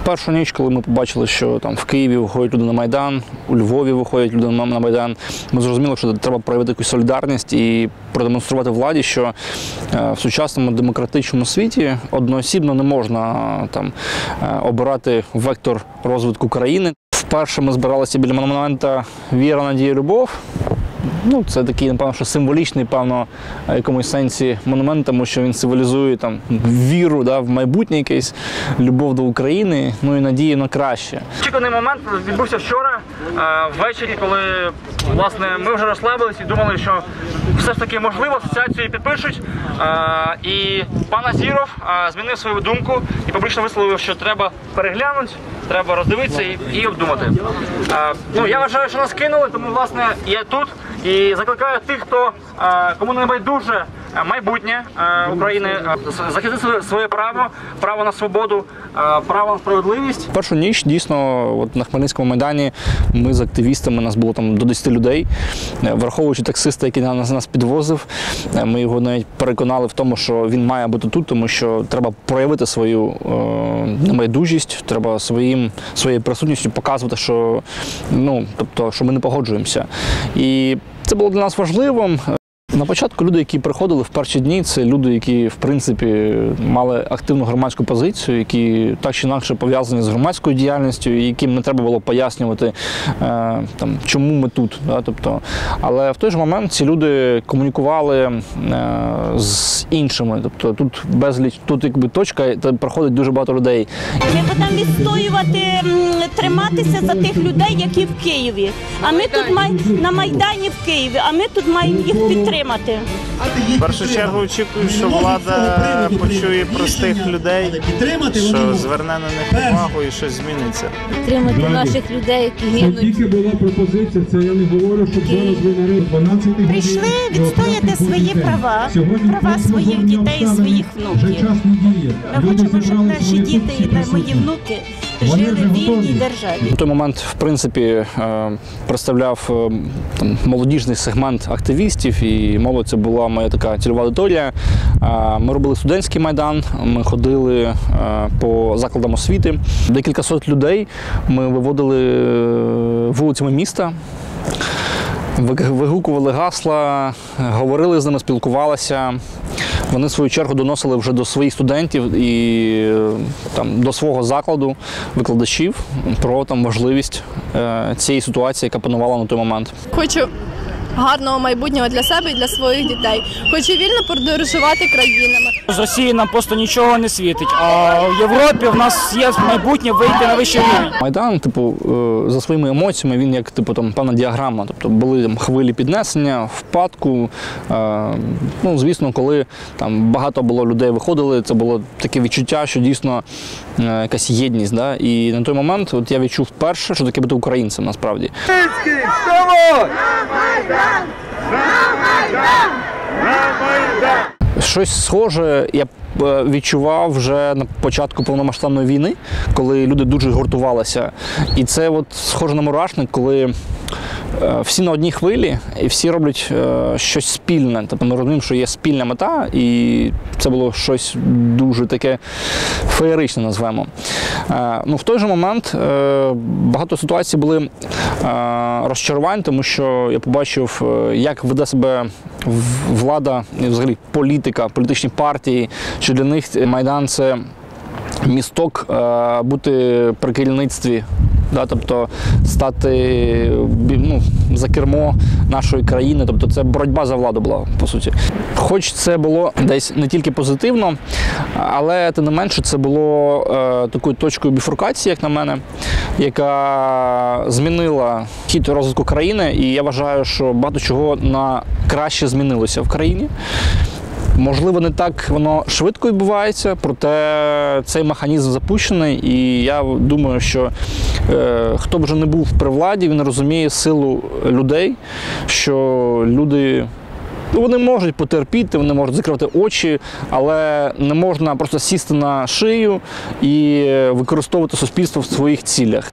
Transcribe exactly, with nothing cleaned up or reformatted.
першу ніч, коли ми побачили, що там в Києві виходять люди на Майдан, у Львові виходять люди на Майдан, ми зрозуміли, що треба проявити якусь солідарність і продемонструвати владі, що в сучасному демократичному світі одноосібно не можна там обирати вектор розвитку країни. Вперше ми збиралися біля монумента «Віра, надія, любов». Ну, це такий, напевно, що символічний, певно, в якомусь сенсі монумент, тому що він символізує там віру, да, в майбутнє якесь, любов до України, ну і надію на краще. Очікуваний момент відбувся вчора, ввечері, коли, власне, ми вже розслабились і думали, що все ж таки можливо асоціацію підпишуть. І пан Азіров змінив свою думку і публічно висловив, що треба переглянути, треба роздивитися і, і обдумати. Ну, я вважаю, що нас кинули, тому, власне, я тут. І закликаю тих, хто, кому не байдуже майбутнє України, захистити своє право, право на свободу, право на справедливість. Першу ніч, дійсно, от на Хмельницькому Майдані ми з активістами, нас було там до десяти людей, враховуючи таксиста, який нас, нас підвозив, ми його навіть переконали в тому, що він має бути тут, тому що треба проявити свою е, небайдужість, треба своїм, своєю присутністю показувати, що, ну, тобто, що ми не погоджуємося. І це було для нас важливим. На початку люди, які приходили в перші дні, це люди, які, в принципі, мали активну громадську позицію, які так чи інакше пов'язані з громадською діяльністю, і яким не треба було пояснювати, е, там, чому ми тут. Да? Тобто, але в той же момент ці люди комунікували е, з іншими. Тобто тут безліч, тут якби точка, де проходить дуже багато людей. Ми будемо відстоювати, триматися за тих людей, які в Києві. А ми тут май, на Майдані в Києві, а ми тут маємо їх підтримати. В першу чергу очікую, що влада почує простих людей, що зверне на них увагу і щось зміниться. Підтримати наших людей, які гинуть. Тільки була пропозиція, це я не говорю, щоб зараз ви на дванадцятій годині. Прийшли відстояти свої права, права своїх дітей і своїх внуків. Ми хочемо, щоб наші діти і мої внуки жили в вільній державі. В той момент, в принципі, представляв там, молодіжний сегмент активістів, і молодь це була моя така цільова аудиторія. Ми робили студентський майдан, ми ходили по закладам освіти. Декілька сот людей ми виводили вулицями міста, вигукували гасла, говорили з ними, спілкувалися. Вони, в свою чергу, доносили вже до своїх студентів і там, до свого закладу, викладачів, про там, важливість е, цієї ситуації, яка панувала на той момент. Хочу гарного майбутнього для себе і для своїх дітей. Хочу вільно подорожувати країнами. З Росії нам просто нічого не світить, а в Європі в нас є майбутнє вийти на вищий рівень. Майдан, типу, за своїми емоціями, він як типу, там, певна діаграма. Тобто були там, хвилі піднесення, впадку. Ну, звісно, коли там, багато було людей виходили, це було таке відчуття, що дійсно якась єдність. Да? І на той момент от, я відчув вперше, що таке бути українцем насправді. Щось схоже я відчував вже на початку повномасштабної війни, коли люди дуже гуртувалися. І це от схоже на мурашник, коли всі на одній хвилі і всі роблять щось спільне. Тобто ми розуміємо, що є спільна мета, і це було щось дуже таке феєричне, назвемо. Ну, в той же момент багато ситуацій були розчарувань, тому що я побачив, як веде себе влада, і взагалі політика, політичні партії, що для них Майдан – це місток бути при керівництві. Да, тобто стати ну, за кермо нашої країни, тобто це боротьба за владу була, по суті. Хоч це було десь не тільки позитивно, але тим не менше це було е, такою точкою біфуркації, як на мене, яка змінила хід розвитку країни, і я вважаю, що багато чого на краще змінилося в країні. Можливо, не так воно швидко відбувається, проте цей механізм запущений, і я думаю, що е, хто б вже не був при владі, він розуміє силу людей, що люди, ну, вони можуть потерпіти, вони можуть закривати очі, але не можна просто сісти на шию і використовувати суспільство в своїх цілях.